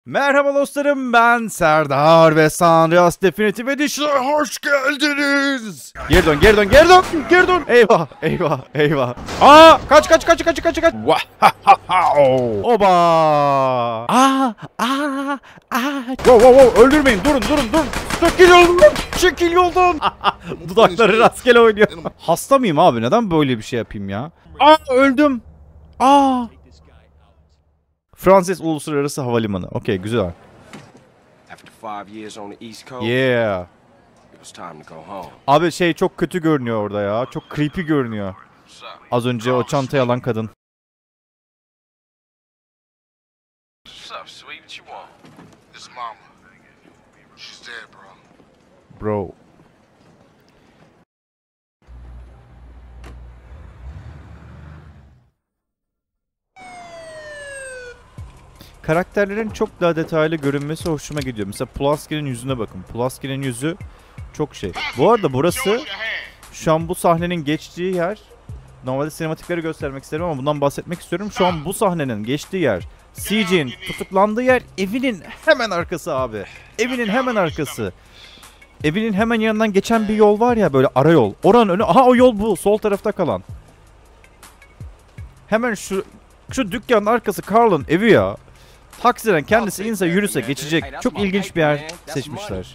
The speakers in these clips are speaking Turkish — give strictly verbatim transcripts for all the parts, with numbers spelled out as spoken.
Merhaba dostlarım, ben Serdar ve San Andreas Definitive Edition'a hoş geldiniz. Geri dön, geri dön, geri dön, geri dön. Eyvah, eyvah, eyvah. Aa, kaç, kaç, kaç, kaç, kaç, kaç. Oba. Aa, aa, aa. Wow, wow, wow, öldürmeyin, durun, durun, durun. Çekil yoldan, çekil yoldan. Dudakları rastgele oynuyor. Hasta mıyım abi? Neden böyle bir şey yapayım ya? Aa, öldüm. Aa. Fransız Uluslararası Havalimanı. Okey, güzel. Yeah. Abi şey çok kötü görünüyor orada ya. Çok creepy görünüyor. Az önce o çantayı alan kadın. Bro. Karakterlerin çok daha detaylı görünmesi hoşuma gidiyor. Mesela Pulaski'nin yüzüne bakın. Pulaski'nin yüzü çok şey. Bu arada burası şu an bu sahnenin geçtiği yer. Normalde sinematikleri göstermek isterim ama bundan bahsetmek istiyorum. Şu an bu sahnenin geçtiği yer. C J'nin tutuklandığı yer evinin hemen arkası abi. Evinin hemen arkası. Evinin hemen yanından geçen bir yol var ya, böyle ara yol. Oranın önü. Aha, o yol bu. Sol tarafta kalan. Hemen şu şu dükkanın arkası Carl'ın evi ya. Taksiden kendisi inse yürüse geçecek çok ilginç bir yer seçmişler.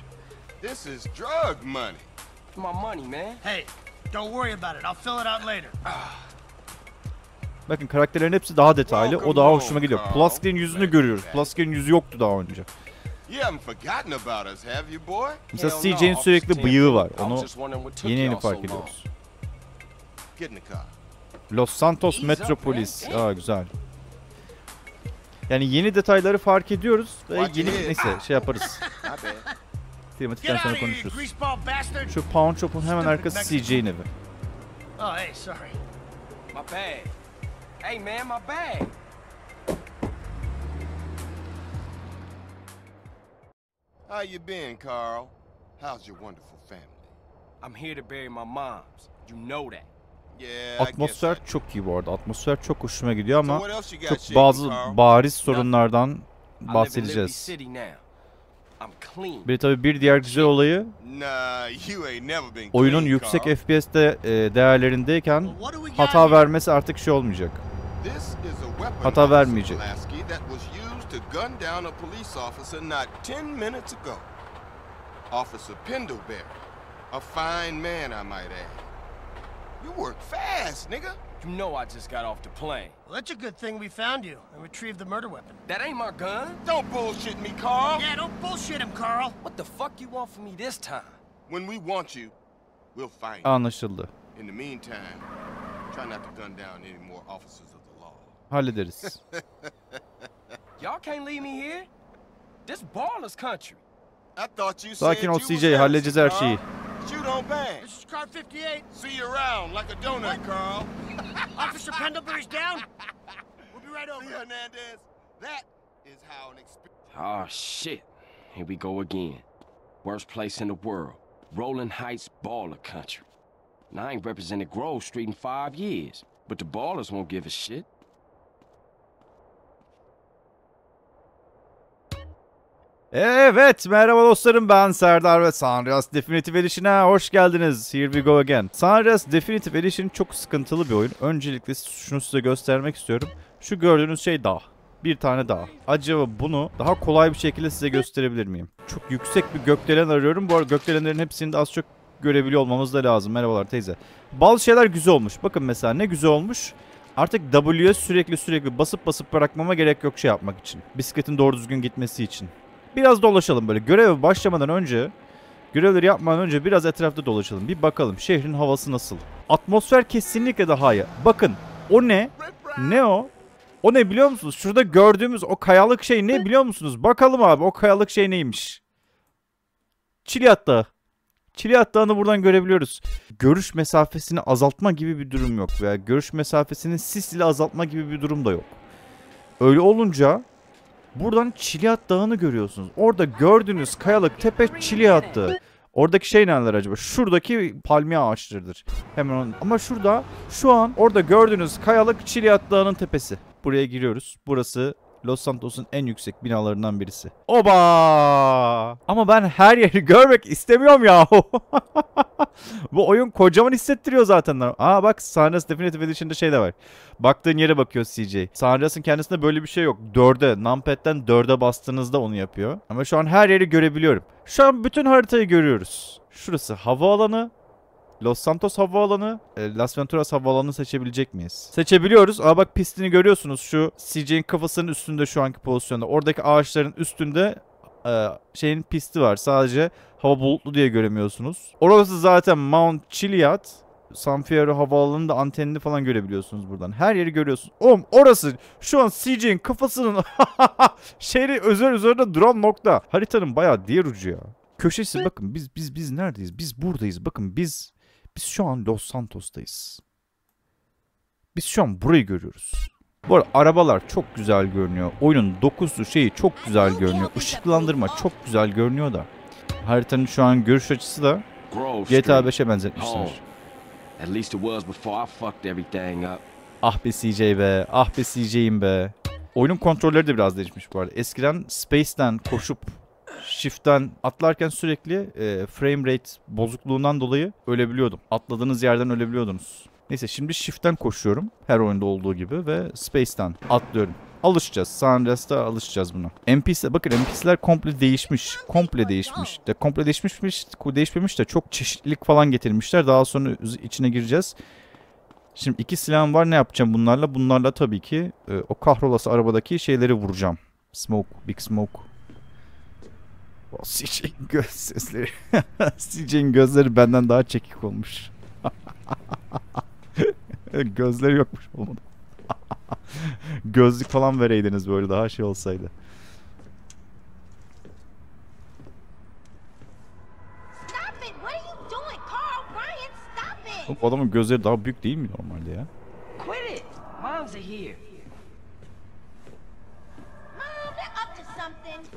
Bakın karakterlerin hepsi daha detaylı. O daha hoşuma gidiyor. Pulaski'nin yüzünü görüyoruz. Pulaski'nin yüzü yoktu daha önce. Mesela C J'nin sürekli bıyığı var. Onu yeni yeni fark ediyoruz. Los Santos Metropolis. Aa, güzel. Yani yeni detayları fark ediyoruz ve yeni neyse şey yaparız. Filmatikten sonra konuşuruz. Şu Pawn Shop'un hemen arkası C J'nin evi. Oh, hey, sorry. My bag. Hey man, my bag. How you been, Carl? How's your wonderful family? I'm here to bury my moms. You know that. Atmosfer çok iyi bu arada. Atmosfer çok hoşuma gidiyor ama çok bazı bariz sorunlardan bahsedeceğiz. Bir tabii bir diğer güzel olayı oyunun yüksek F P S'te e, değerlerindeyken hata vermesi artık şey olmayacak. Hata vermeyecek. You work fast, nigga. You know I just got off the plane. Well, that's a good thing we found you and retrieved the murder weapon. That ain't my gun. Don't bullshit me, Carl. Yeah, don't bullshit him, Carl. What the fuck you want from me this time? When we want you, we'll find you. Anlaşıldı. In the meantime, try not to gun down any more officers of the law. Hallederiz. Y'all can't leave me here. This baller's country. I thought you said Sakin ol you C J, halledeceğiz her şeyi. Shoot on bang. This is car fifty-eight. See you around like a donut, Carl. Officer Pendlebury's down. We'll be right over. See, Hernandez, that is how an experience. Oh shit. Here we go again. Worst place in the world. Rolling Heights baller country. And I ain't represented Grove Street in five years. But the ballers won't give a shit. Evet, merhaba dostlarım, ben Serdar ve San Andreas Definitive Edition'a hoş geldiniz. Here we go again. San Andreas Definitive Edition çok sıkıntılı bir oyun. Öncelikle şunu size göstermek istiyorum. Şu gördüğünüz şey dağ. Bir tane dağ. Acaba bunu daha kolay bir şekilde size gösterebilir miyim? Çok yüksek bir gökdelen arıyorum. Bu arada gökdelenlerin hepsini de az çok görebiliyor olmamız da lazım. Merhabalar teyze. Bazı şeyler güzel olmuş. Bakın mesela ne güzel olmuş. Artık W'ye sürekli sürekli basıp basıp bırakmama gerek yok şey yapmak için. Bisikletin doğru düzgün gitmesi için. Biraz dolaşalım böyle. Göreve başlamadan önce, görevleri yapmadan önce biraz etrafta dolaşalım. Bir bakalım şehrin havası nasıl? Atmosfer kesinlikle daha iyi. Bakın o ne? Ne o? O ne biliyor musunuz? Şurada gördüğümüz o kayalık şey ne biliyor musunuz? Bakalım abi o kayalık şey neymiş? Çiliyat Dağı. Çiliyat Dağı'nı buradan görebiliyoruz. Görüş mesafesini azaltma gibi bir durum yok. Veya görüş mesafesini sis ile azaltma gibi bir durum da yok. Öyle olunca buradan Çiliyat Dağı'nı görüyorsunuz. Orada gördüğünüz kayalık tepe Çiliyat Dağı. Oradaki şey neler acaba? Şuradaki palmiye ağaçlarıdır. Hemen onun. Ama şurada şu an orada gördüğünüz kayalık Çiliyat Dağı'nın tepesi. Buraya giriyoruz. Burası Los Santos'un en yüksek binalarından birisi. Oba! Ama ben her yeri görmek istemiyorum ya. Bu oyun kocaman hissettiriyor zaten. Aa bak, San Andreas Definitive Edition'da şey de var. Baktığın yere bakıyor C J. San Andreas'ın kendisinde böyle bir şey yok. dörde, Numpad'den dörde bastığınızda onu yapıyor. Ama şu an her yeri görebiliyorum. Şu an bütün haritayı görüyoruz. Şurası havaalanı. Los Santos havaalanı, Las Venturas havaalanını seçebilecek miyiz? Seçebiliyoruz. Aa bak, pistini görüyorsunuz. Şu C J'in kafasının üstünde şu anki pozisyonda. Oradaki ağaçların üstünde e, şeyin pisti var. Sadece hava bulutlu diye göremiyorsunuz. Orası zaten Mount Chiliad. San Fierro havaalanında antenini falan görebiliyorsunuz buradan. Her yeri görüyorsunuz. Oğlum orası şu an C J'in kafasının şehri özel üzerinde duran nokta. Haritanın bayağı diğer ucu ya. Köşesi bakın, biz biz biz neredeyiz? Biz buradayız. Bakın biz Biz şu an Los Santos'tayız. Biz şu an burayı görüyoruz. Bu arada arabalar çok güzel görünüyor. Oyunun dokusu şeyi çok güzel görünüyor. Işıklandırma çok güzel görünüyor da. Haritanın şu an görüş açısı da G T A beşe benzetmişler. Ah be C J be. Ah be C J'im be. Oyunun kontrolleri de biraz değişmiş bu arada. Eskiden Space'den koşup Shift'ten atlarken sürekli e, frame rate bozukluğundan dolayı ölebiliyordum. Atladığınız yerden ölebiliyordunuz. Neyse, şimdi Shift'ten koşuyorum. Her oyunda olduğu gibi ve Space'ten atlıyorum. Alışacağız. San Andreas'ta alışacağız buna. N P C, bakın N P C'ler komple değişmiş. Komple değişmiş. De komple değişmişmiş, değişmemiş de çok çeşitlilik falan getirmişler. Daha sonra içine gireceğiz. Şimdi iki silahım var. Ne yapacağım bunlarla? Bunlarla tabii ki e, o kahrolası arabadaki şeyleri vuracağım. Smoke, Big Smoke. C J'in göz sesleri. C J'in gözleri benden daha çekik olmuş. Gözleri yokmuş olmadı. Gözlük falan vereydiniz böyle, daha şey olsaydı. O adamın gözleri daha büyük değil mi normalde ya? Quit it. Moms are here. Mom, they're up to something.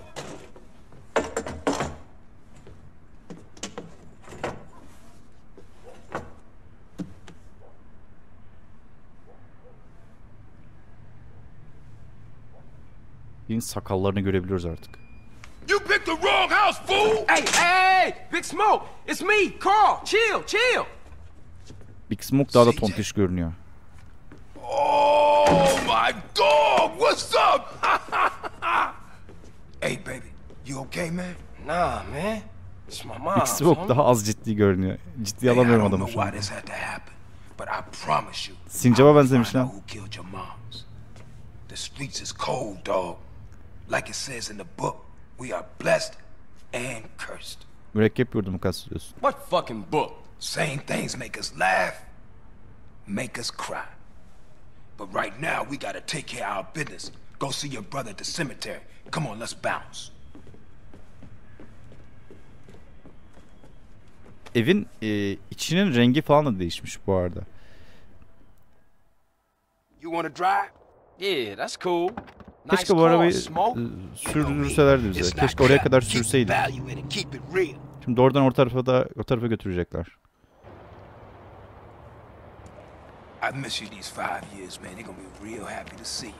Yine sakallarını görebiliyoruz artık. You picked the wrong house, fool! Hey, hey, hey! Big Smoke! It's me, Carl! Chill, chill! Big Smoke daha da tontiş görünüyor. Oh my dog! What's up? Hey baby, you okay man? Nah, man. It's my mom. Big Smoke daha az ciddi görünüyor. Ciddi alamıyorum adamı şu an. Sincap'a benzemiş lan. The streets is cold, dog. Like it says in the book, we are blessed and cursed. Mürekkep yurdumu kastediyorsun. What fucking book? Same things make us laugh, make us cry. But right now, we gotta take care of our business. Go see your brother at the cemetery. Come on, let's bounce. Evin e, içinin rengi falan da değişmiş bu arada. You wanna drive? Yeah, that's cool. Keşke bu arabayı e, sürdürselerdi bize. Keşke oraya kadar sürseydi. Şimdi oradan o tarafa da o tarafa götürecekler. I miss you these five years, man. They're gonna be real happy to see you.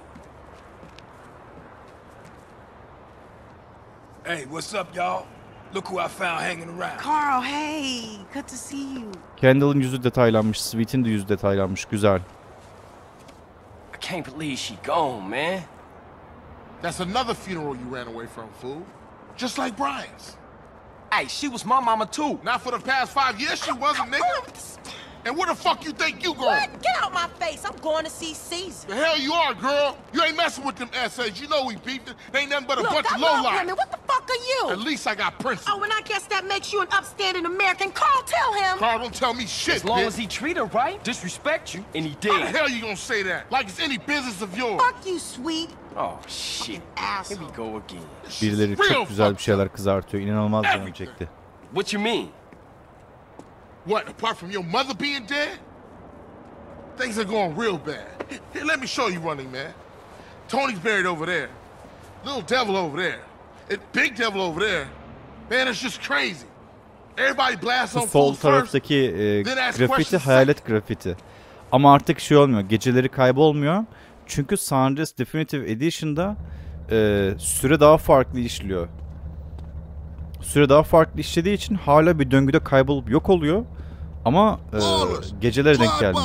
Hey, what's up, y'all? Look who I found hanging around. Carl, hey, good to see you. Kendall'ın yüzü detaylanmış, Sweet'in de yüzü detaylanmış, güzel. I can't believe she gone, man. That's another funeral you ran away from, fool. Just like Brian's. Hey, she was my mama too. Not for the past five years, she wasn't, nigga. And where the fuck you think you going? What? Get out my face. I'm going to see Caesar. The hell you are, girl. You ain't messing with them S As. You know we beefed. They ain't nothing but a Look, bunch I of love lowlife. women. What the fuck are you? At least I got principles. Oh, and I guess that makes you an upstanding American. Carl, tell him. Carl, don't tell me shit, As long bitch. as he treat her right, disrespect you, and he How the did. hell you gonna say that? Like it's any business of yours. Fuck you, sweet. Oh, shit. Here Asshole. we go again. Birileri çok güzel bir şeyler kızartıyor. İnanılmaz canım çekti. What you mean? What, apart from your mother being dead? Things are going real bad. Here, let me show you running, man. Tony's buried over there. Little devil over there. And big devil over there. Man, it's just crazy. Everybody blasts on Şu sol full first. taraftaki e, then ask grafiti questions hayalet grafiti. Ama artık şey olmuyor. Geceleri kaybolmuyor. Çünkü San Andreas Definitive Edition'da e, süre daha farklı işliyor. Süre daha farklı işlediği için hala bir döngüde kaybolup yok oluyor. Ama e, gecelere denk gelmiyor.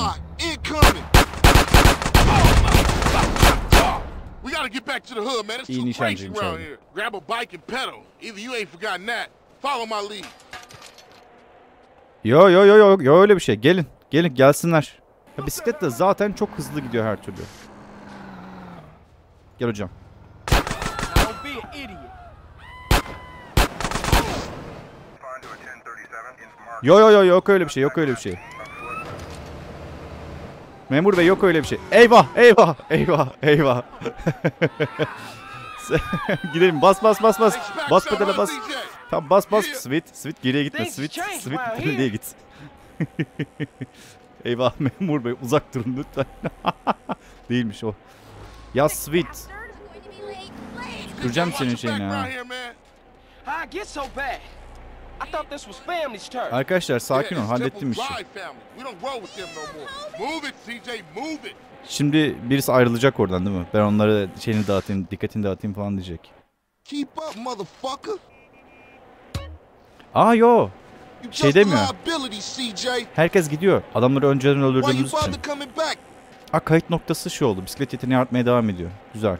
İyi nişancıymış abi. Grab a bike and pedal. Either you ain't forgotten that. Follow my lead. Yo yo yo yo yo öyle bir şey. Gelin. Gelin gelsinler. Ya bisiklet de zaten çok hızlı gidiyor her türlü. Gel hocam. Yo yo yo yok öyle bir şey. Yok öyle bir şey. Memur bey yok öyle bir şey. Eyvah eyvah eyvah eyvah. Gidelim bas bas bas bas. Bas pedala bas. Tamam bas bas. Sweet. Sweet geriye gitme. Sweet. Sweet geriye git. Eyvah memur bey uzak durun lütfen. Değilmiş o. Ya Sweet. Tüküreceğim senin şeyini ha. Arkadaşlar sakin ol, hallettim işi. Şimdi birisi ayrılacak oradan değil mi? Ben onlara şeyini dağıtayım, dikkatini dağıtayım falan diyecek. Aa yo. Şey demiyor. Herkes gidiyor. Adamları önceden öldürdüğümüz için. Aa kayıt noktası şu oldu. Bisiklet yeteneği artmaya devam ediyor. Güzel.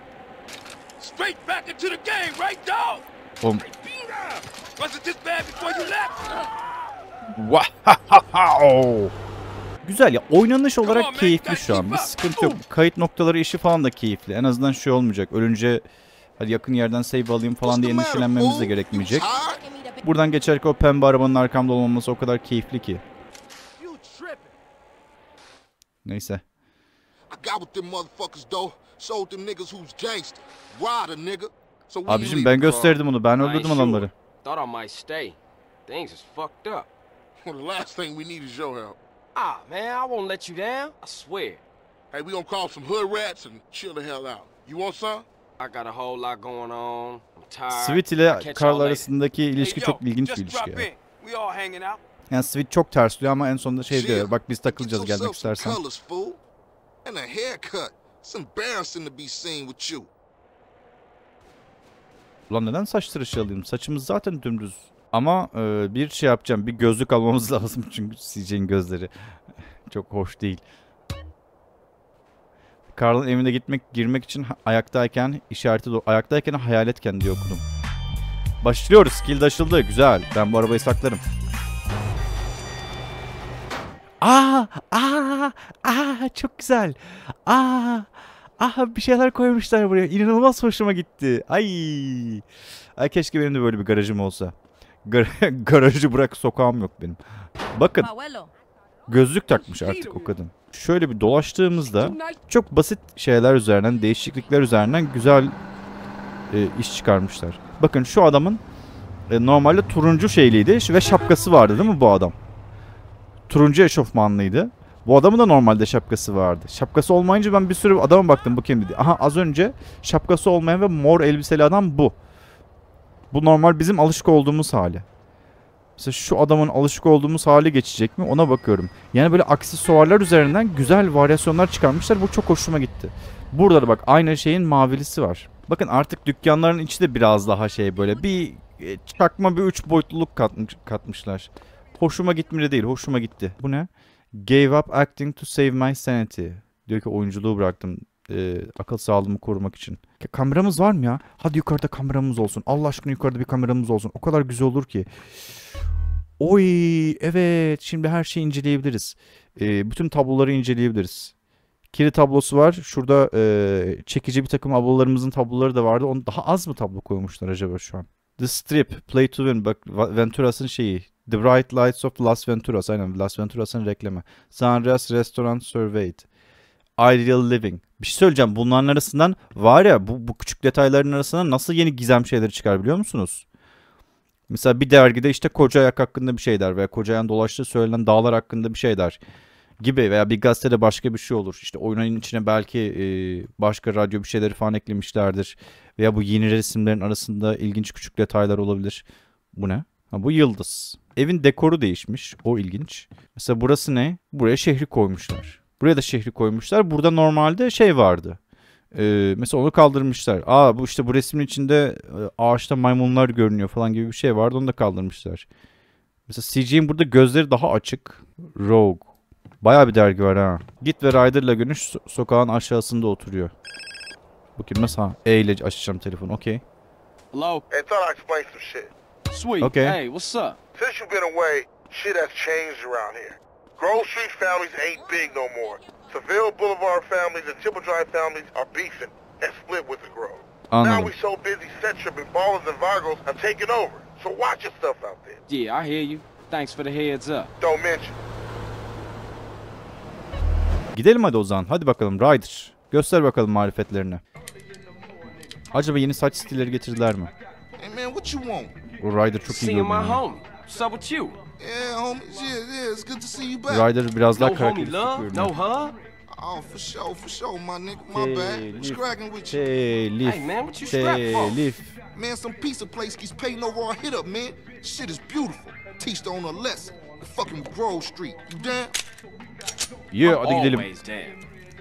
Oğlum. Güzel ya, oynanış olarak keyifli şu an. Bir sıkıntı yok. Kayıt noktaları işi falan da keyifli. En azından şey olmayacak. Ölünce hadi yakın yerden save alayım falan diye endişelenmemiz de gerekmeyecek. Buradan geçerken o pembe arabanın arkamda olmaması o kadar keyifli ki. Neyse. Abicim ben gösterdim onu. Ben öldürdüm adamları. Well, the last thing we need is your help. Ah, man, I won't let you down. I swear. Hey, we gonna call some hood rats and chill the hell out. You want some? I got a whole lot going on. I'm tired. Sweet ile Carl arasındaki ilişki çok ilginç bir ilişki ya. Yani Sweet çok tersliyor ama en sonunda şey diyor. Bak biz takılacağız gelmek istersen. Ulan neden saç tıraşı alayım? Saçımız zaten dümdüz. Ama e, bir şey yapacağım. Bir gözlük almamız lazım çünkü C J'nin gözleri çok hoş değil. Carl'ın evine gitmek, girmek için ayaktayken işareti do ayaktayken hayaletken diye okudum. Başlıyoruz. Skill açıldı. Güzel. Ben bu arabayı saklarım. Aa! Aa! Aa! Çok güzel. Aa! Aha bir şeyler koymuşlar buraya. İnanılmaz hoşuma gitti. Ay! Ay keşke benim de böyle bir garajım olsa. Gar garajı bırak sokağım yok benim. Bakın. Gözlük takmış artık o kadın. Şöyle bir dolaştığımızda çok basit şeyler üzerinden, değişiklikler üzerinden güzel e, iş çıkarmışlar. Bakın şu adamın e, normalde turuncu şeyliydi ve şapkası vardı değil mi bu adam? Turuncu eşofmanlıydı. Bu adamın da normalde şapkası vardı. Şapkası olmayınca ben bir sürü adama baktım bu kim dedi. Aha az önce şapkası olmayan ve mor elbiseli adam bu. Bu normal bizim alışık olduğumuz hali. Mesela şu adamın alışık olduğumuz hali geçecek mi ona bakıyorum. Yani böyle aksesuarlar üzerinden güzel varyasyonlar çıkarmışlar. Bu çok hoşuma gitti. Burada da bak aynı şeyin mavilisi var. Bakın artık dükkanların içi de biraz daha şey böyle bir çakma bir üç boyutluluk katmış, katmışlar. Hoşuma gitmedi değil, hoşuma gitti. Bu ne? Gave up acting to save my sanity. Diyor ki oyunculuğu bıraktım e, akıl sağlığımı korumak için. Ya, kameramız var mı ya? Hadi yukarıda kameramız olsun. Allah aşkına yukarıda bir kameramız olsun. O kadar güzel olur ki. Oy evet şimdi her şeyi inceleyebiliriz. E, bütün tabloları inceleyebiliriz. Kiri tablosu var. Şurada e, çekici bir takım ablalarımızın tabloları da vardı. Onu daha az mı tablo koymuşlar acaba şu an? The Strip, Play to Win. Bak Venturas'ın şeyi. The Bright Lights of Las Venturas. Aynen Las Venturas'ın reklamı. San Andreas Restaurant Surveyed. Ideal Living. Bir şey söyleyeceğim. Bunların arasından var ya bu, bu küçük detayların arasından nasıl yeni gizem şeyleri çıkar biliyor musunuz? Mesela bir dergide işte koca ayak hakkında bir şey der veya koca ayağın dolaştığı söylenen dağlar hakkında bir şey der gibi veya bir gazetede başka bir şey olur. İşte oyunun içine belki e, başka radyo bir şeyleri falan eklemişlerdir veya bu yeni resimlerin arasında ilginç küçük detaylar olabilir. Bu ne? Ha, bu yıldız. Evin dekoru değişmiş. O ilginç. Mesela burası ne? Buraya şehri koymuşlar. Buraya da şehri koymuşlar. Burada normalde şey vardı. Ee, mesela onu kaldırmışlar. Aa bu işte bu resmin içinde ağaçta maymunlar görünüyor falan gibi bir şey vardı. Onu da kaldırmışlar. Mesela C J'nin burada gözleri daha açık. Rogue. Bayağı bir dergi var ha. Git ve Ryder'la görüş so sokağın aşağısında oturuyor. Bu kim mesela? E ile açacağım telefonu. Okey. Hello? Hey, thought I'd explain some shit. Sweet. Okay. Hey, what's up? Since you've been away, shit has changed around here. Grove Street families ain't big no more. Seville Boulevard families and Triple Drive families are beefing and split with the Grove. Anladım. Now we so busy, set tripping ballers and Vargos have taken over. So watch your stuff out there. Yeah, I hear you. Thanks for the heads up. Don't mention. Gidelim hadi o zaman. Hadi bakalım Ryder. Göster bakalım marifetlerini. Acaba yeni saç stilleri getirdiler mi? Hey man, what you want? O Ryder çok iyi Seeing my görünüyor. homie. What's up with you? Yeah, homie. Yeah, yeah, it's good to see you back. Ryder biraz daha No homie karakteristik love? görünüyor. No hug? Oh, for sure, for sure, my nigga. My bad. What's Telif. cracking with you? Telif. Hey, man, what you strapped for? Telif. Man, some pizza place keeps paying over our hit up, man. Shit is beautiful. Teach the owner a lesson. The fucking Grove Street. You down? Yeah, hadi gidelim. Always damn.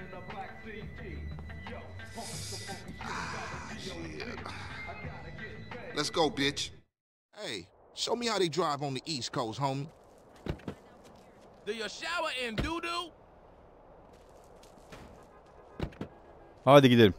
Let's go, bitch. Hey, show me how they drive on the East Coast, homie. Do you shower in doo-doo? Hadi gidelim.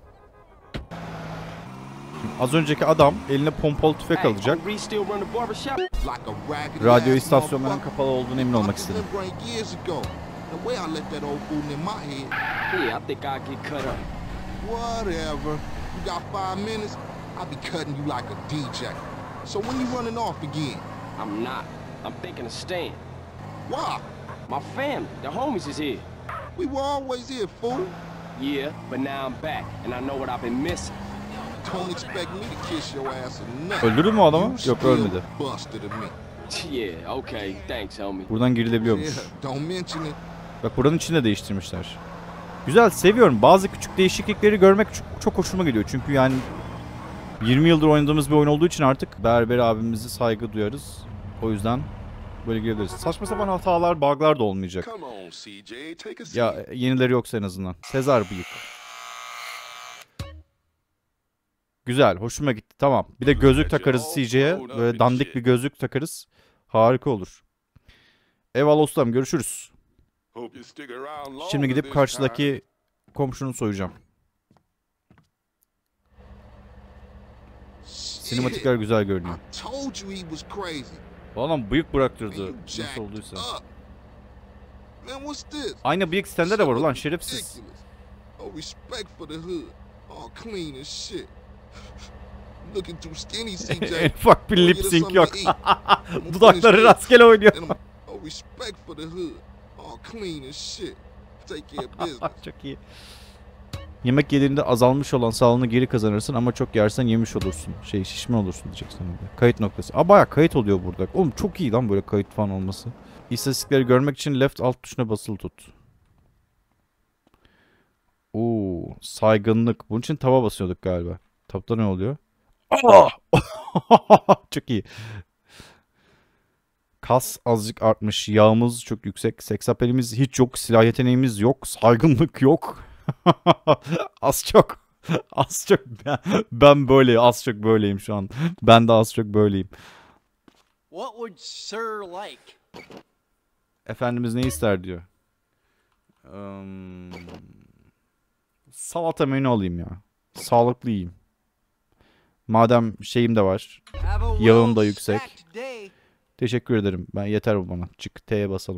Az önceki adam eline pompalı tüfek Hey, alacak. Henri still run the barbershop? Like a raggedy Radyo ass istasyonlarının motherfucker. kapalı olduğunu emin olmak istedim. Fucking brain years ago. The way I let that old fool in my head. Yeah, I think I'll get cut up. Whatever. You got five minutes, I'll be cutting you like a D J. So when you running off again? I'm not. I'm thinking of staying. Why? My family, the homies is here. We were always here, fool. Yeah, but now I'm back, and I know what I've been missing. Don't expect me to kiss your ass or nothing. Öldürür mü o adamı? You Yok still ölmedi. busted to me. Yeah, okay, thanks, homie. Buradan girilebiliyormuş. Yeah, don't mention it. Bak buranın içini de değiştirmişler. Güzel, seviyorum. Bazı küçük değişiklikleri görmek çok, çok hoşuma gidiyor. Çünkü yani yirmi yıldır oynadığımız bir oyun olduğu için artık Berber abimizi saygı duyarız. O yüzden böyle girebiliriz. Saçma sapan hatalar, bug'lar da olmayacak. Come on, C J, take a seat. Ya yenileri yoksa en azından. Sezar bıyık. Güzel, hoşuma gitti. Tamam. Bir de gözlük takarız C J'ye. Böyle dandik bir gözlük takarız. Harika olur. Eyvallah ustam, görüşürüz. Şimdi gidip karşıdaki komşunu soyacağım. Sinematikler güzel görünüyor. I told you he was crazy. Bu adam bıyık Man, bıraktırdı. you Nasıl jacked olduysa. up. Man, what's this? Aynı bıyık sende de var ulan şerefsiz. Ridiculous. Oh, respect for the hood. All clean as shit. Looking too skinny, C J. En ufak bir Go lip get us sync something yok. to eat. I'm gonna Dudakları finish rastgele oynuyor. this. Oh, respect for the hood. All clean as shit. Take care of business. Çok iyi. Yemek yediğinde azalmış olan sağlığını geri kazanırsın ama çok yersen yemiş olursun. Şey şişman olursun diyeceksin orada. Kayıt noktası. Aa bayağı kayıt oluyor burada. Oğlum çok iyi lan böyle kayıt falan olması. İstatistikleri görmek için left alt tuşuna basılı tut. Oo, saygınlık. Bunun için tava basıyorduk galiba. Tapta ne oluyor? Aa! Çok iyi. Kas azıcık artmış. Yağımız çok yüksek. Seks apelimiz hiç yok. Silah yeteneğimiz yok. Saygınlık yok. Az çok. Az çok. Ben, ben böyle. Az çok böyleyim şu an. Ben de az çok böyleyim. What would Sir like? Efendimiz ne ister diyor. Um, salata menü alayım ya. Sağlıklı yiyeyim. Madem şeyim de var. Have a Yağım da well yüksek. stacked day. Teşekkür ederim. Ben yeter bu bana. Çık T'ye basalım.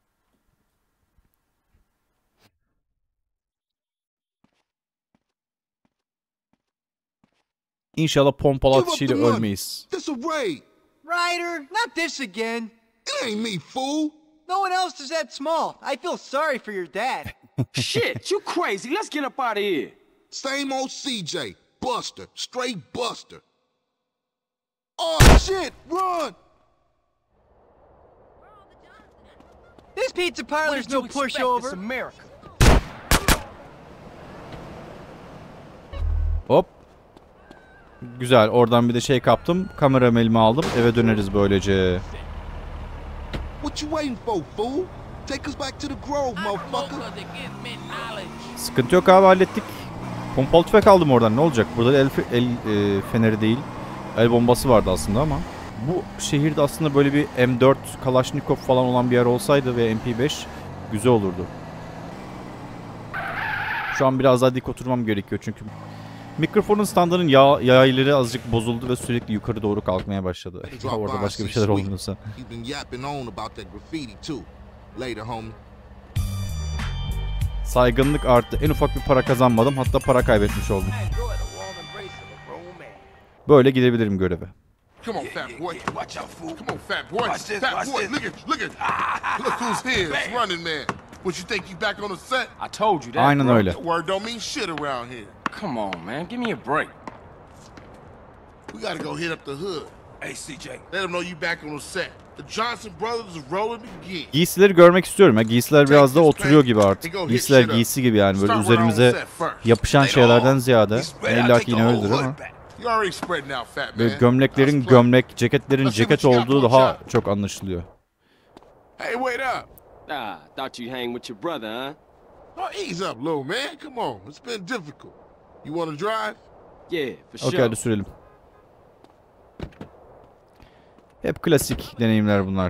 İnşallah pompalı Give up atışıyla the money. ölmeyiz. This a raid. Ryder, not this again. It ain't me, fool. No one else is that small. I feel sorry for your dad. Shit, you crazy. Let's get up out of here. Same old C J. Buster. Straight Buster. Oh, shit. Run. This pizza What parlor's did you no expect? It's pushover. America. Hop. Güzel. Oradan bir de şey kaptım. Kameramı elime aldım. Eve döneriz böylece. What you waiting for, fool? Take us back to the Grove, motherfucker. To give me knowledge. Sıkıntı yok abi, hallettik. Pompalı tüfek aldım oradan, ne olacak? Burada el, el e, feneri değil. El bombası vardı aslında ama. Bu şehirde aslında böyle bir M dört, Kalashnikov falan olan bir yer olsaydı ve M P beş güzel olurdu. Şu an biraz daha dik oturmam gerekiyor çünkü mikrofonun standının yağ, yayları azıcık bozuldu ve sürekli yukarı doğru kalkmaya başladı. Orada başka bir şeyler olmuyorsa. Saygınlık arttı. En ufak bir para kazanmadım. Hatta para kaybetmiş oldum. Böyle gidebilirim göreve. Come on, fat boy. Watch out, fool. Come on, fat boy. Watch this, fat watch boy, this. Look at, look at. Look who's here. It's Running Man. What, you think you back on the set? I told you that. Aynen öyle. That word don't mean shit around here. Come on, man. Give me a break. We gotta go hit up the hood. Hey, C J. Let them know you back on the set. The Johnson brothers is rolling again. Giysileri görmek istiyorum ya. Giysiler biraz da oturuyor gibi artık. Giysiler giysi gibi yani, böyle üzerimize yapışan şeylerden ziyade. İlla ki yine öyledir ama. Böyle gömleklerin gömlek, ceketlerin ceket olduğu daha çok anlaşılıyor. Hey, wait up. Ah, thought you hang with your brother, huh? Oh, ease up, little man. Come on. It's been difficult. You want to drive? Yeah, for sure. Okey, hadi sürelim. Hep klasik deneyimler bunlar.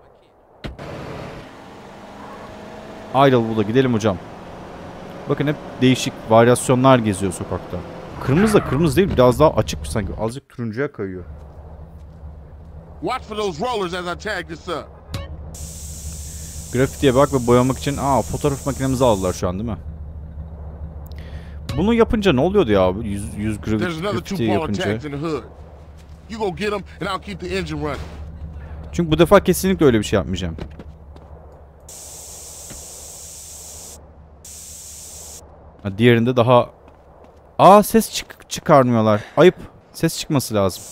Idlewood'a gidelim hocam. Bakın hep değişik varyasyonlar geziyor sokakta. Kırmızı da kırmızı değil, biraz daha açık sanki. Azıcık turuncuya kayıyor. Watch for those rollers as I tag this up. Grafitiye bak ve boyamak için aa fotoğraf makinemizi aldılar şu an değil mi? Bunu yapınca ne oluyordu ya? Yüz, yüz grafiti yapınca. You go get them and I'll keep the engine running. Çünkü bu defa kesinlikle öyle bir şey yapmayacağım. Ha, diğerinde daha... Aa, ses çık çıkarmıyorlar. Ayıp. Ses çıkması lazım.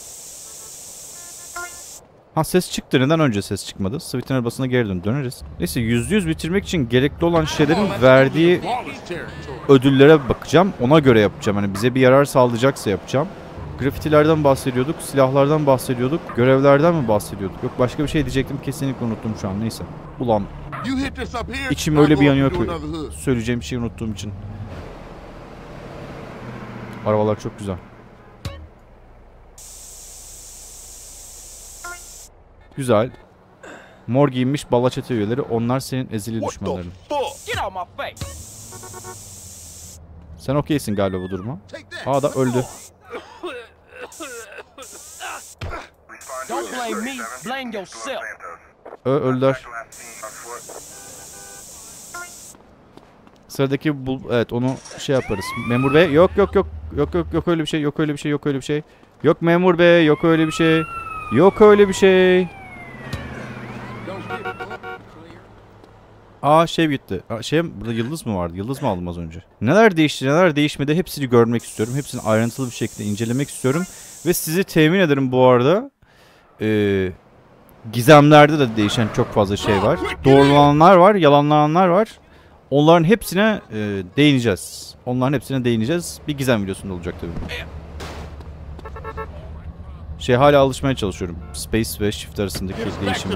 Ha, ses çıktı. Neden önce ses çıkmadı? Sweet'in arabasına geri dön döneriz. Neyse, yüzde yüz bitirmek için gerekli olan şeylerin verdiği ödüllere bakacağım. Ona göre yapacağım. Hani bize bir yarar sağlayacaksa yapacağım. Grafitilerden bahsediyorduk, silahlardan bahsediyorduk, görevlerden mi bahsediyorduk? Yok, başka bir şey diyecektim, kesinlikle unuttum şu an, neyse. Ulan, içim öyle bir yanıyor ki söyleyeceğim şeyi unuttuğum için. Arabalar çok güzel. Güzel. Mor giyinmiş balla çete üyeleri, onlar senin ezili düşmanların. Sen okeysin galiba bu duruma. Aa da öldü. Don't blame me, blame yourself. Ö öldüler. Sıradaki bul, evet, onu şey yaparız. Memur bey, yok yok yok yok yok yok öyle bir şey, yok öyle bir şey, yok öyle bir şey. Yok memur bey, yok öyle bir şey. Yok öyle bir şey. Aa, şey gitti. Aa, şey, burada yıldız mı vardı? Yıldız mı aldım az önce? Neler değişti, neler değişmedi, hepsini görmek istiyorum. Hepsini ayrıntılı bir şekilde incelemek istiyorum. Ve sizi temin ederim bu arada. Ee, gizemlerde de değişen çok fazla şey var. Doğrulananlar var, yalanlananlar var. Onların hepsine e, değineceğiz. Onların hepsine değineceğiz. Bir gizem videosunda olacak tabii. Şey, hala alışmaya çalışıyorum. Space ve Shift arasındaki değişimi.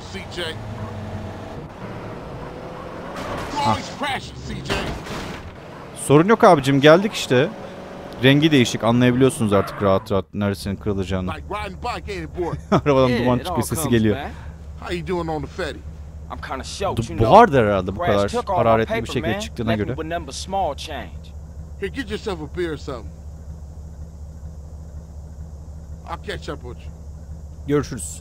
Ha. Sorun yok abicim, geldik işte. Rengi değişik, anlayabiliyorsunuz artık rahat rahat neresinin kırılacağını. Arabadan duman çıkıyor, sesi geliyor. Buhardır herhalde bu kadar hararetli bir şekilde çıktığına göre. Görüşürüz.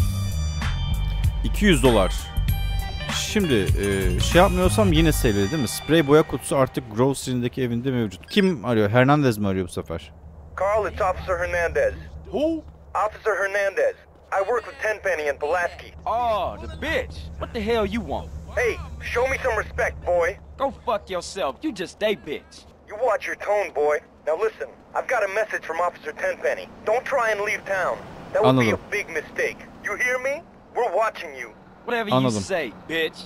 iki yüz dolar. Şimdi e, şey yapmıyorsam yine sevgili değil mi? Sprey boya kutusu artık Grove City'deki evinde mevcut. Kim arıyor? Hernandez mi arıyor bu sefer? Carl, it's Officer Hernandez. Who? Officer Hernandez. I work with Tenpenny and Pulaski. Oh, the bitch. What the hell you want? Hey, show me some respect, boy. Go fuck yourself. You just a bitch. You watch your tone, boy. Now listen, I've got a message from Officer Tenpenny. Don't try and leave town. That would be a big mistake. You hear me? We're watching you. Whatever you Anladım. say, bitch.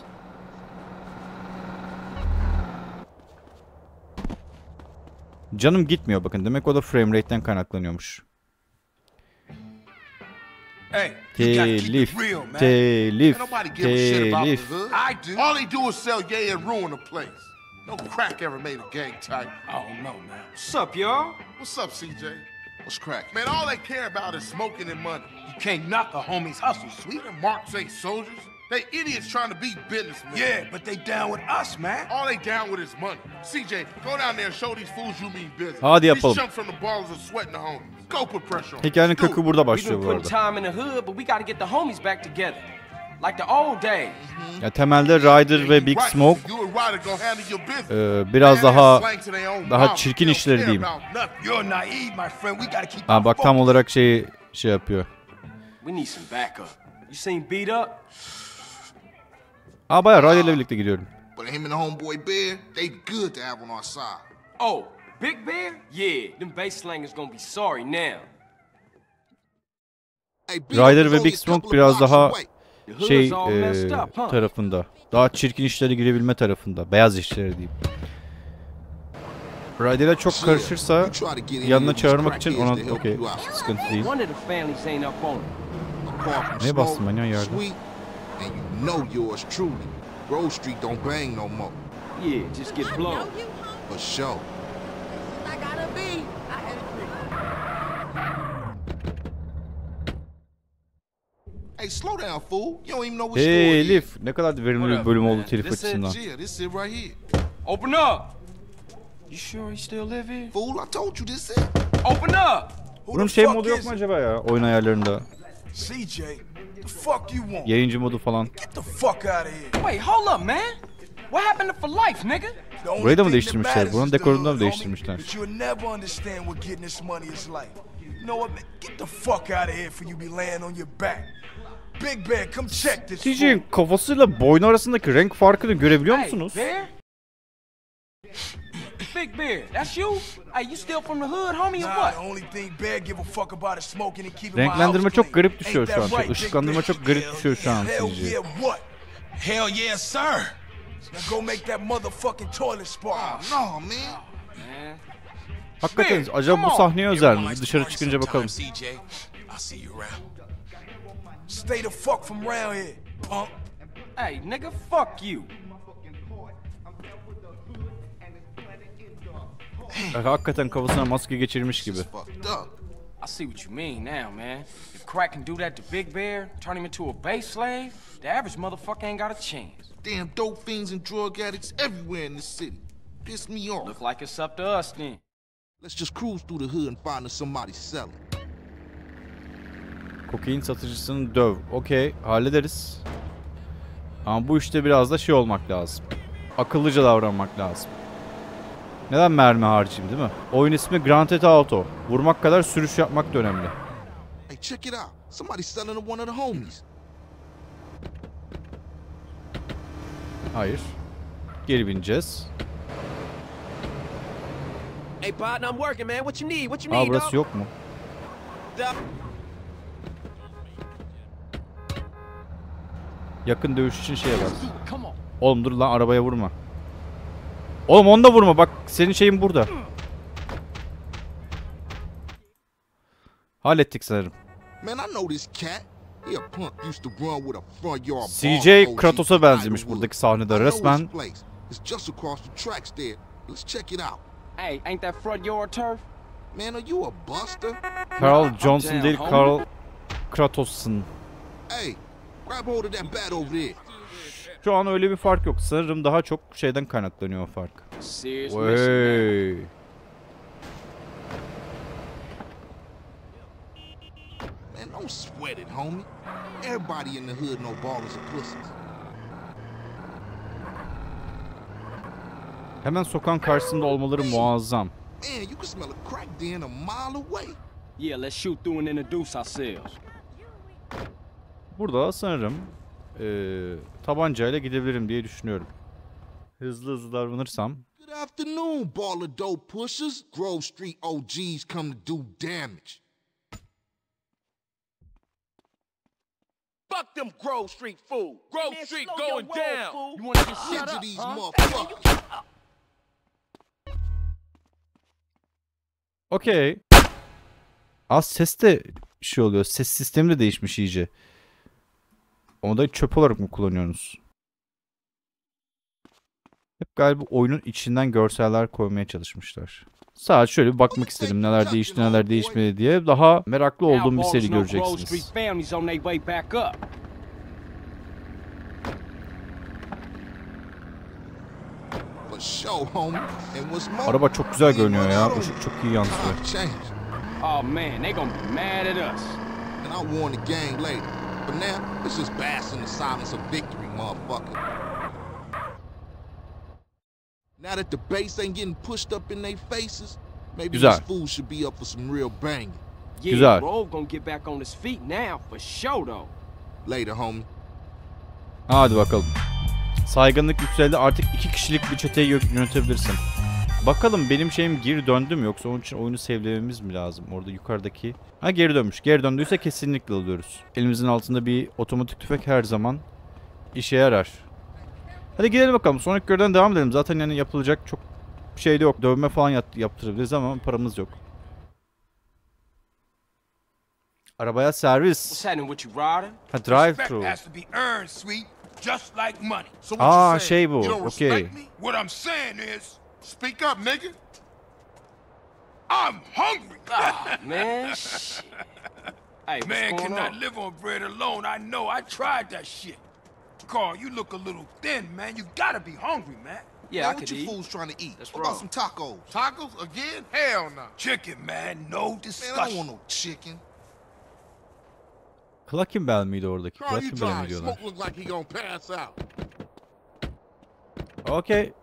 Canım gitmiyor bakın. Demek o da frame rate'den kaynaklanıyormuş. Hey, telif, telif, telif. All they do is sell gay and ruin the place. No crack ever made a gang type. Oh, no, man. What's up, y'all? What's up, C J? What's crack? Man, all they care about is smoking and money. You can't knock a homie's hustle, sweet. Them marks ain't soldiers. They idiots trying to be businessmen. Yeah, but they down with us, man. All they down with is money. C J, go down there and show these fools you mean business. Hadi These yapalım. chumps from the ballers are sweating the homies. Go put pressure on. Hikayenin Do it. kökü burada We've başlıyor been bu putting arada. time in the hood, but we gotta get the homies back together. Like the old days. Ya temelde Ryder ve Big Smoke You and Ryder go handle your business. e, biraz daha Slang to their own daha mouth. çirkin They işleri don't diyeyim. care about nothing. You're naive, my friend. We gotta keep Ha our bak tam focus. olarak şeyi şey yapıyor. We need some backup. You seen Beat Up? Aa bayağı Ryder ile birlikte gidiyorum. But him and the homeboy Bear, they good to have on our side. Oh, Big Bear? Yeah, them bass slangers gonna be sorry now. Ryder ve Big Smoke biraz daha The hood's şey all e, messed up, huh? tarafında. Daha çirkin işlere girebilme tarafında. Beyaz işlere diyeyim. Ryder'e çok karışırsa yanına çağırmak için ona okey sıkıntı değil. One of the families ain't up on it. Neye bastım ben ya yerde? And you know yours truly. Grove Street don't bang no more. Yeah, just get blown. For sure. I gotta be. I Hey, slow down, fool. You don't even know what store Hey it is. Elif, ne kadar verimli bir bölüm oldu man. telif This is açısından. Yeah, this it right here. Open up! You sure he still live here? Fool, I told you this it. Open up! Bunun şey modu yok mu acaba ya oyun ayarlarında? C J, the fuck you want? Yayıncı modu falan. Get the fuck out of here. Wait, hold up, man. What happened to for life, nigga? The only Burayı da mı thing değiştirmişler? that matters Buranın is the dekorunu da mı hood, değiştirmişler? homie. But you'll never understand what getting this money is like. You know what, man? Get the fuck out of here for you be laying on your back. Big Bear, come check this. C J'nin kafasıyla boynu arasındaki renk farkını görebiliyor musunuz? Hey, Bear? Big Bear, that's you? Hey, you still from the hood, homie, or Nah, what? the only thing Bear give a fuck about is smoking and keeping Renklendirme my house çok clean. garip düşüyor Ain't şu an. that right, Big Işıklandırma Bear? çok garip düşüyor şu an Hell C J. yeah, what? Hell yeah, sir. Now go make that motherfucking toilet spark. No, man. Man. Hakikaten Bear, acaba come bu on. sahneye özel mi? Dışarı çıkınca bakalım. C J, I'll see you around. Stay the fuck from around here, punk. Hey, nigga, fuck you. Hakikaten kafasına maske geçirmiş gibi. Fucked up. I see what you mean now, man. If Crack can do that to Big Bear, turn him into a base slave, the average motherfucker ain't got a chance. Damn dope fiends and drug addicts everywhere in this city. Piss me off. Look like it's up to us then. Let's just cruise through the hood and find us somebody selling. Kokain satıcısını döv. Okey, hallederiz. Ama bu işte biraz da şey olmak lazım. Akıllıca davranmak lazım. Neden mermi harcayayım değil mi? Oyun ismi Grand Theft Auto. Vurmak kadar sürüş yapmak da önemli. Hey, check it out. Somebody's selling to one of the homies. Hayır. Geri bineceğiz. Hey, partner, I'm working, man. What you need? What you Aa need, burası dog? yok mu? Dog. Yakın dövüş için şeye bas. Come on. Oğlum dur lan arabaya vurma. Oğlum onu da vurma bak senin şeyin burada. Hallettik sanırım. Man, I know this cat. He a punk used to run with a front yard C bar J O G Kratos'a benzemiş Idlewood. buradaki sahnede I know resmen. his place. It's just across the tracks there. Let's check it out. Hey, ain't that front yard turf? Man, are you a buster? Carl Johnson down, değil homie. Carl Kratos'un. Hey, grab hold of that bat over there. Şu an öyle bir fark yok. Sanırım daha çok şeyden kaynaklanıyor o fark. Serious mission, Vay. Man, don't sweat it, homie. Everybody in the hood know ballers and pussies. Hemen sokağın karşısında olmaları muazzam. Man, you can smell a crack den a mile away. Yeah, let's shoot through and introduce ourselves. Burada sanırım eee tabancayla gidebilirim diye düşünüyorum. Hızlı hızlı davranırsam. Good afternoon, baller dope pushers. Grove Street O Gs come to do damage. Fuck them Grove Street fool. Grove Man, Street slow your going roll, down. fool. You wanna get Get shut to up, these huh? motherfuckers. Okey. Az ses de şey oluyor. Ses sistemi de değişmiş iyice. Onu da çöp olarak mı kullanıyorsunuz? Hep galiba oyunun içinden görseller koymaya çalışmışlar. Sadece şöyle bir bakmak istedim neler değişti neler değişmedi diye. Daha meraklı olduğum bir seri göreceksiniz. Araba çok güzel görünüyor ya. Işık çok iyi yansıyor. Oh man, they gonna be mad at us. And I'll warn the gang later. But now, let's just bask in the silence of victory, motherfucker. Now that the bass ain't getting pushed up in their faces, maybe Güzel. these fools should be up for some real banging. Yeah, Güzel. Rove gonna get back on his feet now for sure though. Later, homie. Hadi bakalım. Saygınlık yükseldi. Artık iki kişilik bir çeteyi yönetebilirsin. Bakalım benim şeyim geri döndü mü yoksa onun için oyunu sevlememiz mi lazım? Orada yukarıdaki... Ha geri dönmüş. Geri döndüyse kesinlikle alıyoruz. Elimizin altında bir otomatik tüfek her zaman işe yarar. Hadi gidelim bakalım. Sonraki görevden devam edelim. Zaten yani yapılacak çok şey de yok. Dövme falan yap yaptırabiliriz ama paramız yok. Arabaya servis. What's happening with you, Ryder? Ha drive through. Just like money. So what Aa you saying? şey bu. You don't respect Okey. me? What I'm saying is, Speak up, nigga. I'm hungry. Ah, man, shit. Hey, what's Man going cannot on? live on bread alone. I know. I tried that shit. Carl, you look a little thin, man. You gotta be hungry, man. Yeah, Man, I what could you eat. fools trying to eat? That's What about wrong. some tacos? Tacos again? Hell no. Chicken, man. No Man, discussion. I don't want no chicken. Clucking Bell miydi oradaki? Carl, you Clucking Bell'e mi dry. diyorlar? Smoke look like he gonna pass out. Okey.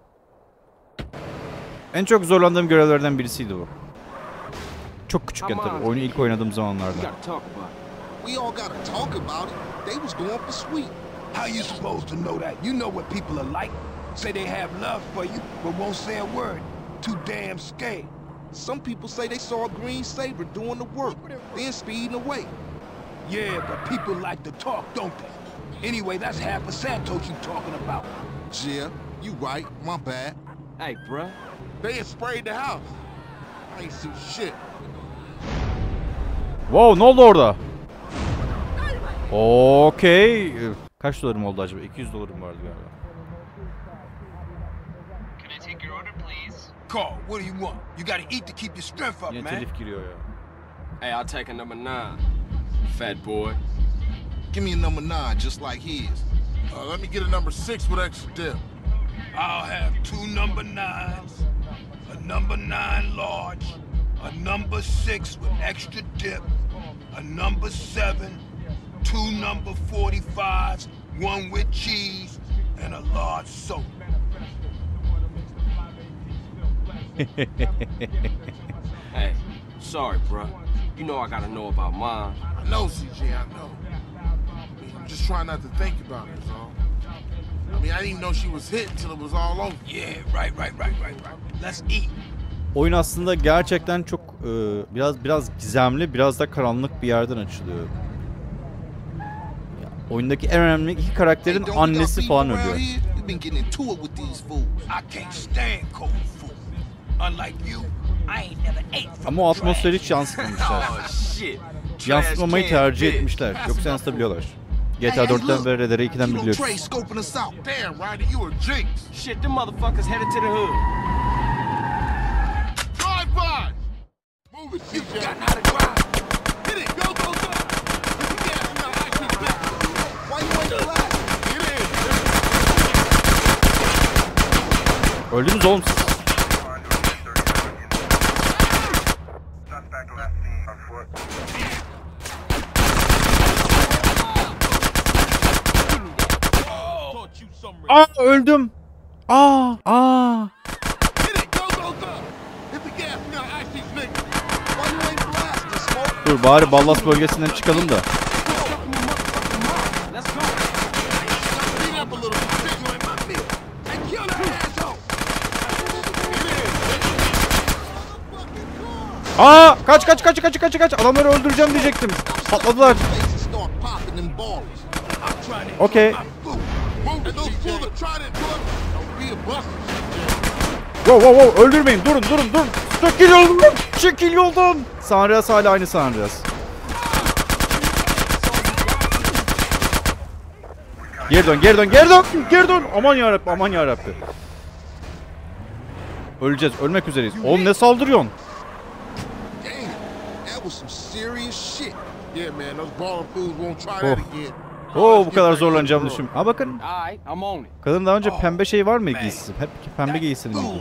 En çok zorlandığım görevlerden birisiydi bu. Çok küçükken tabii. Oyunu ilk oynadığım We zamanlarda. gotta talk about it. We all gotta talk about it. They was going for sweet. How you supposed to know that? You know what people are like. Say they have love for you, but won't say a word. Too damn scared. Some people say they saw a green Saber doing the work, then speeding away. Yeah, but people like to talk, don't they? Anyway, that's half of Santos you talking about. Yeah, you right. My bad. Hey, bruh. They had sprayed the house. I ain't see shit. Wow, ne oldu orada? Okey. Kaç dolarım oldu acaba? iki yüz dolarım vardı galiba. Can I take your order, please? Carl, what do you want? You gotta eat to keep your strength up, Yine man. telif giriyor ya. Hey, I'll take a number nine. Fat boy. Give me a number nine, just like his. Uh, let me get a number six with extra dip. I'll have two number nines, a number nine large, a number six with extra dip, a number seven, two number forty-fives, one with cheese, and a large soda. Hey, sorry, bruh. You know I gotta know about mine. I know, C J, I know. I mean, I'm just trying not to think about it, all. I mean, I didn't even know she was hit until it was all over. Yeah, right, right, right, right, right. Let's eat. Oyun aslında gerçekten çok e, biraz biraz gizemli, biraz da karanlık bir yerden açılıyor. Ya, oyundaki en önemli iki karakterin annesi falan ölüyor. I can't stand cold food. Unlike you, I ain't never ate from Ama o atmosferi hiç yansıtmamışlar. Oh, shit. Yansıtmamayı tercih etmişler. Yoksa yansıtabiliyorlar. G T A dörtten ve R D R iki'den biliyoruz. Damn, Ryder, you a jinx. Shit, them motherfuckers headed to the hood. Drive by. Move it, C J. Got how to drive. Hit it, go, go, go. Hit the gas, now I keep back. Why you ain't alive? Get in. Öldünüz oğlum siz. Aa öldüm. Aa aa. Dur bari Ballas bölgesinden çıkalım da. Aa kaç kaç kaç kaç kaç kaç adamları öldüreceğim diyecektim. Patladılar. Okey. Wow wow wow öldürmeyin durun durun durun. Çekil yoldan. Çekil yoldan. San Andreas hala aynı San Andreas. Geri dön geri dön geri dön. Geri dön. Aman yarabbim aman yarabbim. Öleceğiz. Ölmek üzereyiz. Oğlum ne saldırıyorsun? Oh. Oo, bu kadar zorlanacağımı düşün. Ha bakın. Kadın daha önce pembe şey var mı giysisi? Hep pembe giysisini giydi.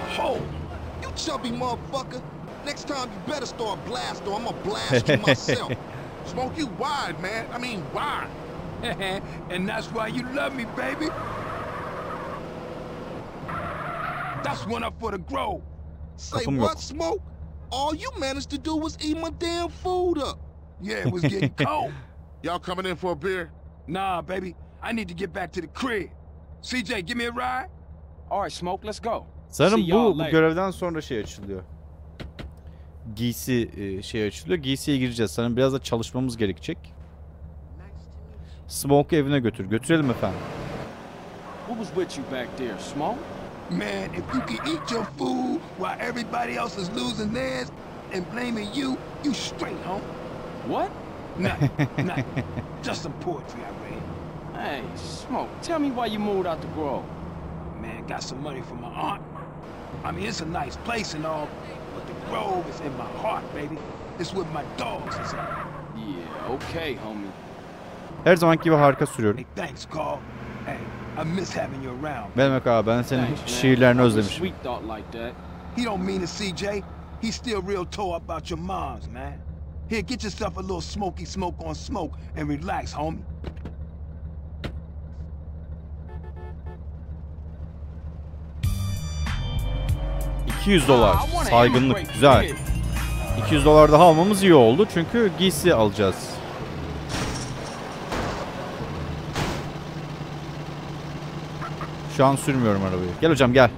Smoke, you wide, man. I mean, wide. And that's why you love me, baby. That's one up for the Grove. Say what, Smoke? All you managed to do was eat my damn food up. Yeah, it was getting cold. Y'all coming in for a beer? Nah, baby. I need to get back to the crib. C J, give me a ride. All right, Smoke, let's go. Sanırım bu, bu görevden sonra şey açılıyor. Giysi e, şey açılıyor. Giysiye gireceğiz. Sanırım biraz da çalışmamız gerekecek. Smoke'u evine götür. Götürelim efendim. Who was with you back there, Smoke? Man, if you can eat your food while everybody else is losing theirs and blaming you, you straight, huh? What? Nothing, nothing. Just some poetry I read. Hey, Smoke, tell me why you moved out the Grove. Man, got some money from my aunt. I mean, it's a nice place and all, but the Grove is in my heart, baby. It's with my dogs is at. Yeah, okay, homie. Her zamanki gibi harika sürüyorum. Hey, thanks, Carl. Hey, I miss having you around. Demek abi, ben senin şiirlerini özlemişim. He don't mean it, C J. He's still real tore up about your moms, man. Here, get yourself a little smoky smoke on smoke and relax, homie. iki yüz dolar. Saygınlık. Güzel. iki yüz dolar daha almamız iyi oldu. Çünkü giysi alacağız. Şu an sürmüyorum arabayı. Gel hocam gel.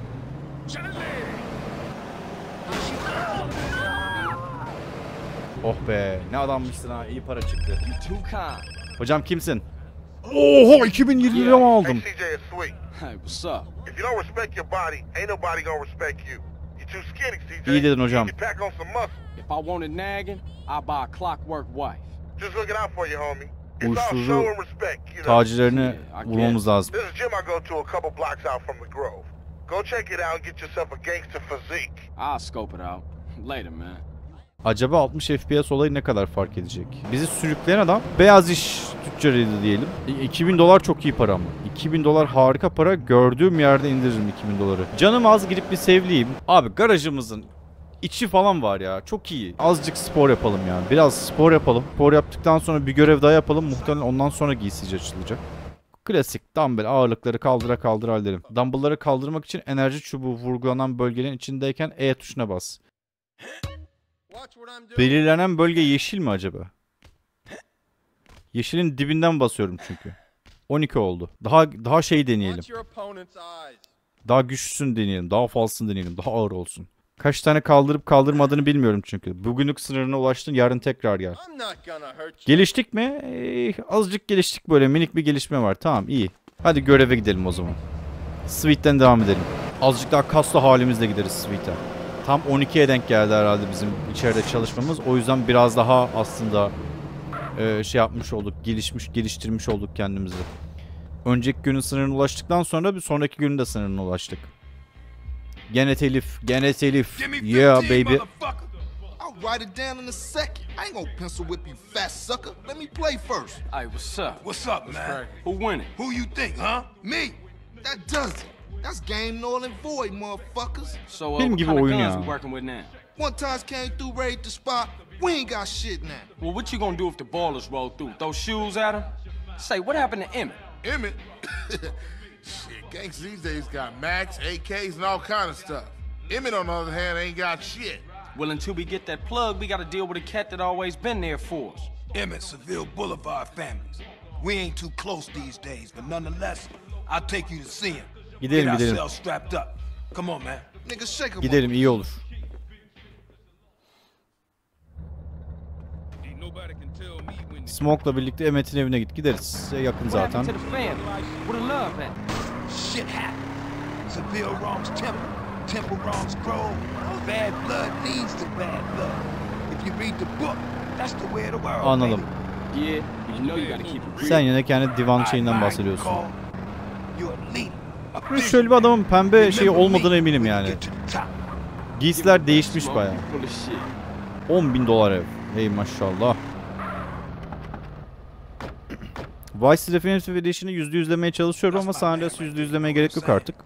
Oh be. Ne adammışsın ha. İyi para çıktı. Hocam kimsin? Oho, iki bin yirmi lira mı aldım? Hey, C J, it's Sweet. Hey, what's up? If you don't respect your body, ain't nobody gonna respect you. You're too skinny, C J. İyi dedin hocam. You pack on some muscle. If I wanted nagging, I'd buy a clockwork wife. Just looking out for you, homie. It's all show and respect, you know. Tacirlerini vurmamız lazım. This is gym I go to a couple blocks out from the Grove. Go check it out and get yourself a gangster physique. I'll scope it out. Later, man. Acaba altmış F P S olayı ne kadar fark edecek? Bizi sürükleyen adam beyaz iş tüccarıydı diyelim. iki bin dolar çok iyi para mı? iki bin dolar harika para. Gördüğüm yerde indiririm iki bin doları. Canım az, gidip bir sevliyim. Abi garajımızın içi falan var ya. Çok iyi. Azıcık spor yapalım yani. Biraz spor yapalım. Spor yaptıktan sonra bir görev daha yapalım. Muhtemelen ondan sonra giysici açılacak. Klasik dumbbell ağırlıkları kaldıra kaldıra hallerim. Dumbbellları kaldırmak için enerji çubuğu vurgulanan bölgenin içindeyken E tuşuna bas. Belirlenen bölge yeşil mi acaba? Yeşilin dibinden basıyorum çünkü. on iki oldu. Daha daha şey deneyelim. Daha güçlüsünü deneyelim. Daha fazlasını deneyelim. Daha ağır olsun. Kaç tane kaldırıp kaldırmadığını bilmiyorum çünkü. Bugünlük sınırına ulaştın, yarın tekrar gel. Geliştik mi? Ee, azıcık geliştik, böyle minik bir gelişme var. Tamam, iyi. Hadi göreve gidelim o zaman. Sweet'ten devam edelim. Azıcık daha kaslı halimizle gideriz Sweet'e. Tam on ikiye denk geldi herhalde bizim içeride çalışmamız. O yüzden biraz daha aslında e, şey yapmış olduk. Gelişmiş, geliştirmiş olduk kendimizi. Önceki günün sınırına ulaştıktan sonra bir sonraki günün de sınırına ulaştık. Gene telif, gene telif. Yeah baby. I'll write it down in a second. I ain't gonna pencil whip you fat sucker. Let me play first. Hey, what's up? What's up, man? Who winning? Who you think, huh? Me. That does it. That's game null and void, motherfuckers. So, uh, what kind of guns we working with now? One times came through, raided the spot. We ain't got shit now. Well, what you gonna do if the ballers roll through? Throw shoes at them? Say, what happened to Emmett? Emmett? Shit, gangs these days got Max, A Ks, and all kind of stuff. Emmett, on the other hand, ain't got shit. Well, until we get that plug, we gotta deal with a cat that always been there for us. Emmett, Seville Boulevard families. We ain't too close these days, but nonetheless, I'll take you to see him. Gidelim gidelim. Gidelim, iyi olur. Smoke'la birlikte Emmet'in evine git. Gideriz. Size yakın zaten. Shit happened. Seville wrongs Temple. Temple wrongs Grove. Bad blood leads to bad blood. If you read the book, that's the way of the world. Anladım. Yeah, you know you gotta keep it real. Sen yine kendi divan şeyinden bahsediyorsun. You're a leader. Şöyle bir adamın pembe şeyi olmadığına eminim yani. Giysiler değişmiş bayağı. on bin dolar ev. Hey maşallah. Vice City Definitive Edition'ı yüzde yüzlemeye çalışıyorum ama San Andreas'ı yüzde yüzlemeye gerek yok artık.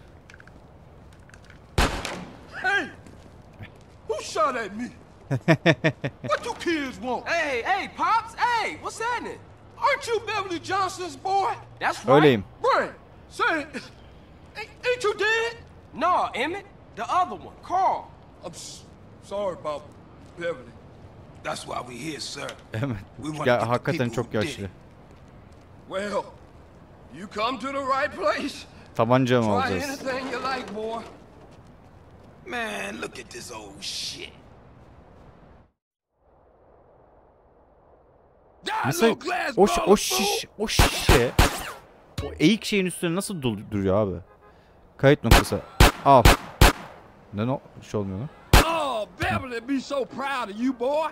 Hey! Who shot at me? What do kids want? Hey, hey, Pops! Hey, what's happening? Aren't you Beverly Johnson's boy? That's right. Öyleyim. Brian, say, ain't, ain't you dead? No, Emmett. The other one, Carl. I'm sorry about Beverly. That's why we here, sir. Evet. Ya hakikaten çok yaşlı. Well, you come to the right place. Tabanca mı Try alacağız? anything you like, boy. Man, look at this old shit. Mesela o, o şiş, o şişe, o eğik şeyin üstüne nasıl duruyor abi? Kayıt noktası. Al. Ne no? Bir şey olmuyor lan. Oh, Beverly be so proud of you, boy.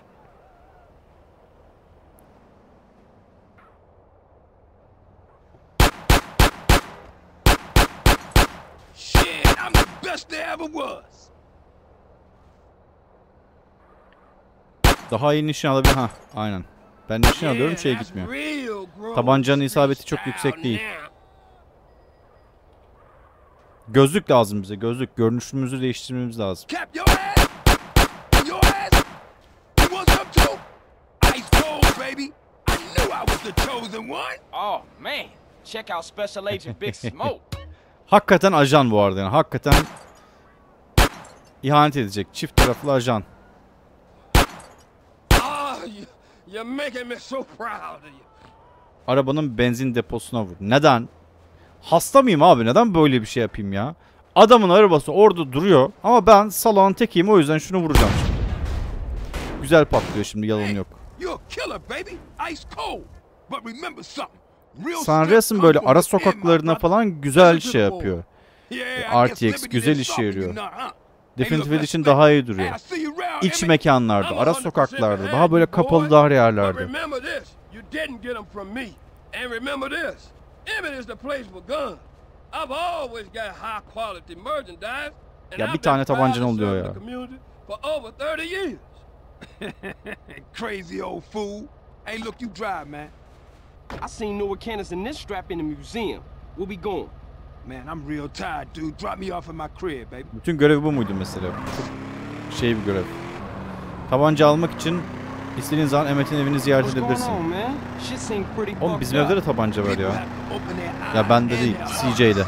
Shit, I'm the best there ever was. Daha iyi nişan alabilir. Ha, aynen. Ben nişan alıyorum, şeye gitmiyor. Tabancanın isabeti çok yüksek değil. Gözlük lazım bize, gözlük. Görünüşümüzü değiştirmemiz lazım. Hakikaten ajan bu arada yani. Hakikaten ihanet edecek. Çift taraflı ajan. Arabanın benzin deposuna vur. Neden? Hasta mıyım abi? Neden böyle bir şey yapayım ya? Adamın arabası orada duruyor ama ben salağın tekiyim, o yüzden şunu vuracağım şimdi. Güzel patlıyor şimdi, yalan yok. San Andreas'ın böyle ara sokaklarına falan güzel şey yapıyor. R T X güzel işe yarıyor. Definitive Edition daha iyi duruyor. İç mekanlarda, ara sokaklarda, daha böyle kapalı dar yerlerde. Ya bir tane tabancan oluyor ya. Crazy old fool. Hey, look, you drive, man. I seen Noah Candace and this strap in the museum. We'll be going. Man, I'm real tired, dude. Drop me off at my crib, baby. Bütün görev bu muydu mesela? Çok şey bir görev. Tabanca almak için istediğin zaman Emmet'in evini ziyaret edebilirsin. Oğlum bizim evde de tabanca var ya. Ya bende değil, C J'de.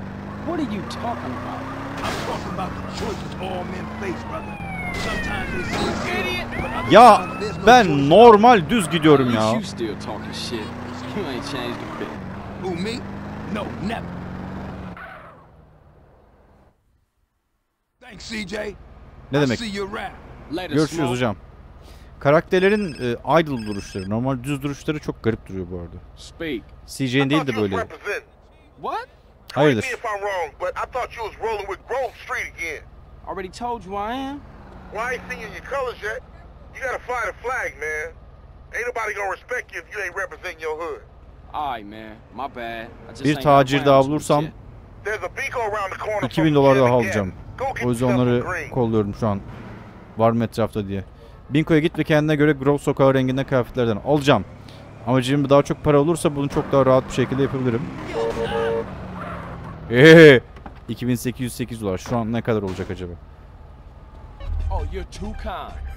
Ya ben normal düz gidiyorum ya. Ne demek? Görüşürüz hocam. Karakterlerin e, idle duruşları, normal düz duruşları çok garip duruyor bu arada. C J'nin değil de böyle. Hayırdır? Already told you I am. Well, I ain't seen you in your colors yet. You gotta fly the flag, man. Ain't nobody gonna respect you if you ain't representing your hood. Alright, man. My bad. Bir tacir daha bulursam iki bin dolar daha alacağım. O yüzden onları kolluyorum şu an. Var mı etrafta diye. Binko'ya git ve kendine göre Grove sokağı renginde kıyafetlerden alacağım. Amacım daha çok para olursa bunu çok daha rahat bir şekilde yapabilirim. Eee, iki bin sekiz yüz sekiz dolar. Şu an ne kadar olacak acaba? Oh, you're too kind.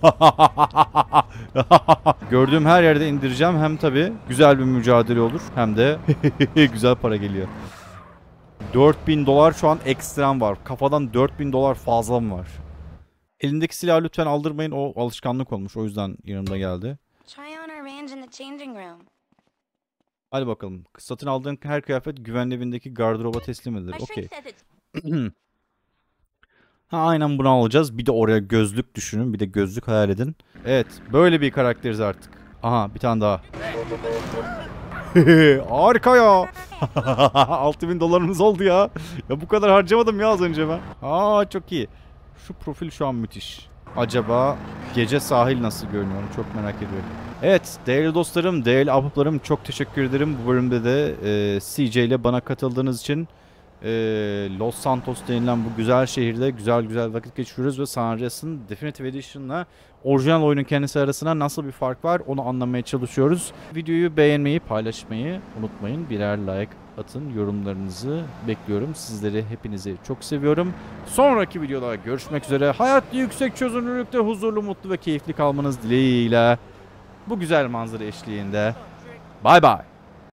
Gördüğüm her yerde indireceğim. Hem tabi güzel bir mücadele olur. Hem de güzel para geliyor. dört bin dolar şu an ekstrem var. Kafadan dört bin dolar fazlam var. Elindeki silahı lütfen aldırmayın. O alışkanlık olmuş. O yüzden yanımda geldi. Hadi bakalım. Satın aldığın her kıyafet güvenli evindeki gardıroba teslim edilir. Okey. Ha, aynen bunu alacağız. Bir de oraya gözlük düşünün. Bir de gözlük hayal edin. Evet. Böyle bir karakteriz artık. Aha, bir tane daha. Harika ya. altı bin dolarımız oldu ya. Ya bu kadar harcamadım ya az önce ben. Aa, çok iyi. Şu profil şu an müthiş. Acaba gece sahil nasıl görünüyor? Çok merak ediyorum. Evet, değerli dostlarım, değerli ahbaplarım, çok teşekkür ederim. Bu bölümde de e, C J ile bana katıldığınız için e, Los Santos denilen bu güzel şehirde güzel güzel vakit geçiriyoruz ve San Andreas'ın Definitive Edition'la orijinal oyunun kendisi arasında nasıl bir fark var onu anlamaya çalışıyoruz. Videoyu beğenmeyi, paylaşmayı unutmayın. Birer like atın, yorumlarınızı bekliyorum. Sizleri, hepinizi çok seviyorum. Sonraki videoda görüşmek üzere. Hayatta yüksek çözünürlükte huzurlu, mutlu ve keyifli kalmanız dileğiyle bu güzel manzara eşliğinde. Bye bye.